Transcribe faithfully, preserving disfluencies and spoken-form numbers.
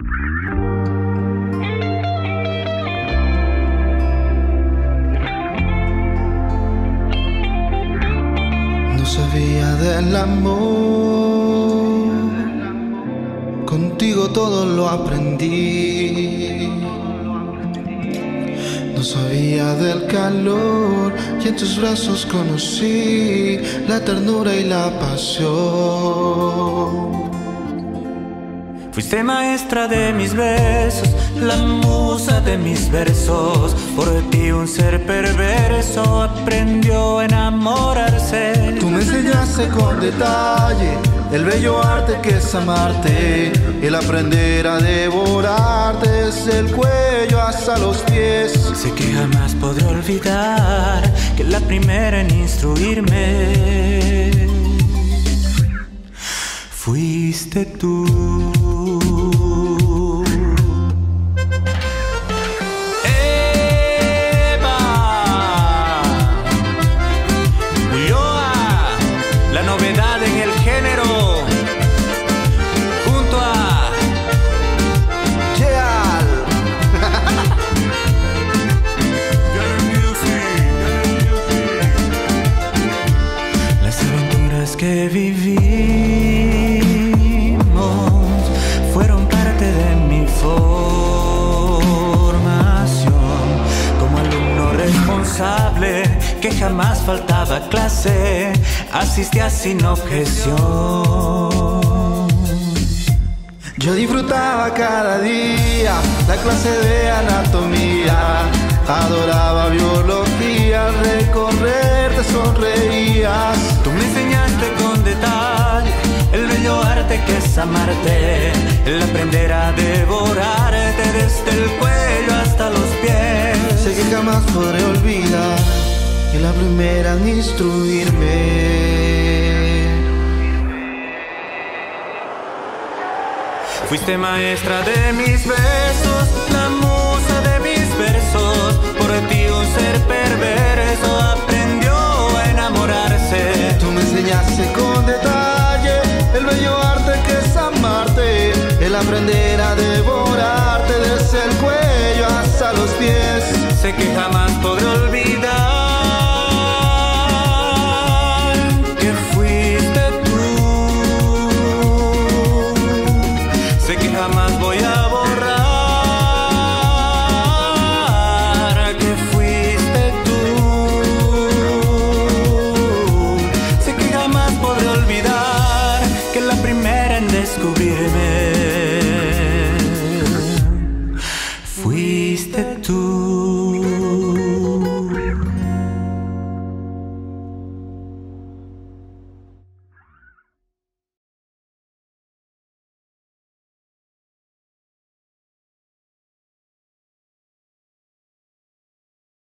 No sabía del amor, contigo todo lo aprendí. No sabía del calor y en tus brazos conocí la ternura y la pasión. Fuiste maestra de mis besos, la musa de mis versos. Por ti un ser perverso aprendió a enamorarse. Tú me enseñaste con detalle el bello arte que es amarte, el aprender a devorarte desde el cuello hasta los pies. Sé que jamás podré olvidar que la primera en instruirme fuiste tú. Que vivimos fueron parte de mi formación como alumno responsable que jamás faltaba a clase, asistía sin objeción. Yo disfrutaba cada día la clase de anatomía, adoraba biología, al recorrer te sonreías. Tú me enseñaste con detalle el bello arte que es amarte, el aprender a devorarte desde el cuello hasta los pies. Sé que jamás podré olvidar que la primera en instruirme fuiste maestra de mis besos, la musa de mis versos. Por ti un ser perverso aprendió a enamorarse. Tú me enseñaste con detalle el bello arte que es amarte, el aprender a devorarte desde el cuello hasta los pies. Sé que jamás podré olvidar que fuiste tú. Sé que jamás voy a borrar que fuiste tú. Sé que jamás podré olvidar que la primera en descubrirme fuiste tú.